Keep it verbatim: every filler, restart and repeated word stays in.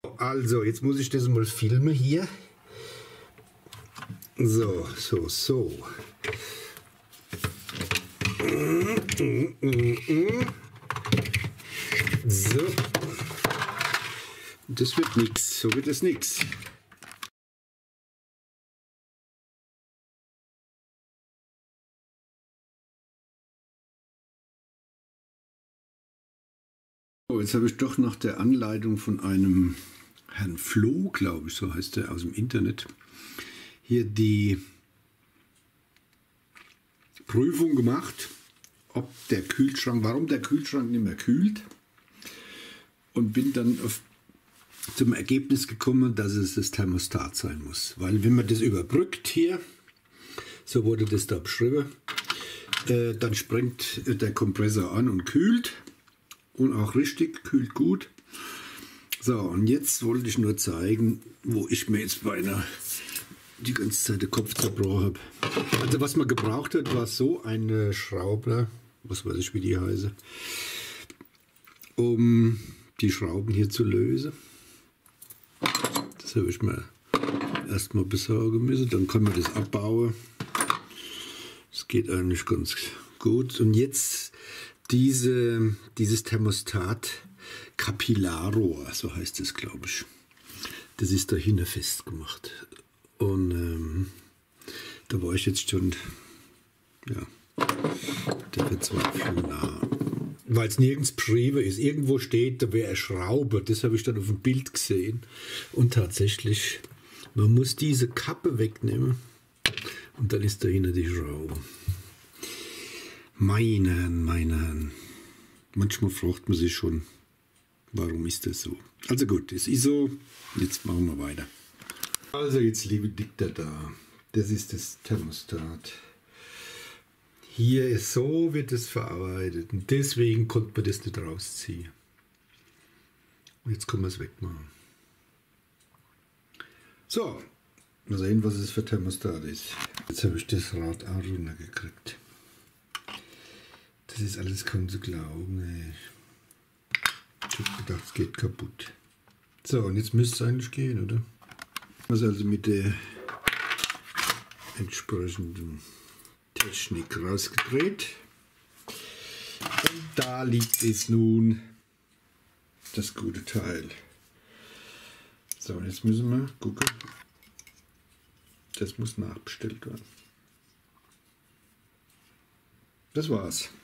Also, jetzt muss ich das mal filmen hier. So, so, so. So. Das wird nichts, so wird es nichts. So, jetzt habe ich doch nach der Anleitung von einem Herrn Floh, glaube ich, so heißt er, aus dem Internet, hier die Prüfung gemacht, ob der Kühlschrank, warum der Kühlschrank nicht mehr kühlt, und bin dann auf, zum Ergebnis gekommen, dass es das Thermostat sein muss. Weil wenn man das überbrückt hier, so wurde das da beschrieben, äh, dann springt der Kompressor an und kühlt, und auch richtig, kühlt gut. So, und jetzt wollte ich nur zeigen, wo ich mir jetzt beinahe die ganze Zeit den Kopf zerbrochen habe. Also was man gebraucht hat, war so eine Schraube, was weiß ich, wie die heiße, um die Schrauben hier zu lösen. Das habe ich mir erstmal besorgen müssen, dann kann man das abbauen. Das geht eigentlich ganz gut. Und jetzt diese, dieses Thermostat Kapillarrohr, so heißt es, glaube ich. Das ist da hinten festgemacht. Und ähm, da war ich jetzt schon, ja, der Verzweiflung nah. Weil es nirgends beschrieben ist. Irgendwo steht, da wäre eine Schraube. Das habe ich dann auf dem Bild gesehen. Und tatsächlich, man muss diese Kappe wegnehmen. Und dann ist da hinten die Schraube. Meine Herren, meine Herren. Manchmal fragt man sich schon, warum ist das so? Also gut, es ist so. Jetzt machen wir weiter. Also jetzt, liebe Dichter da, das ist das Thermostat. Hier ist so, wird es verarbeitet, und deswegen konnte man das nicht rausziehen. Und jetzt können wir es wegmachen. So, mal sehen, was es für Thermostat ist. Jetzt habe ich das Rad auch runtergekriegt. Das ist alles kaum zu glauben. Ey. Ich habe gedacht, es geht kaputt. So, und jetzt müsste es eigentlich gehen, oder? Also mit der entsprechenden Technik rausgedreht. Und da liegt es nun, das gute Teil. So, und jetzt müssen wir gucken. Das muss nachbestellt werden. Das war's.